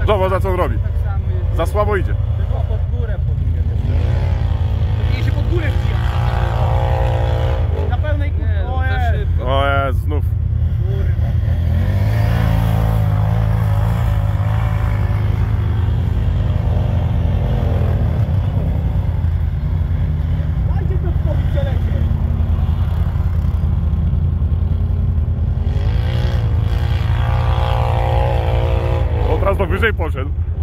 Zobacz, za co on robi. Tak samo jest. Za słabo idzie. Tylko pod górę powinien jeszcze. Powinien się pod górę wbijać. Na pełnej kurwie. O jest. O jest, znów. Kurwa. Dajcie to w sobie przelecie. O, teraz to wyżej poszedł.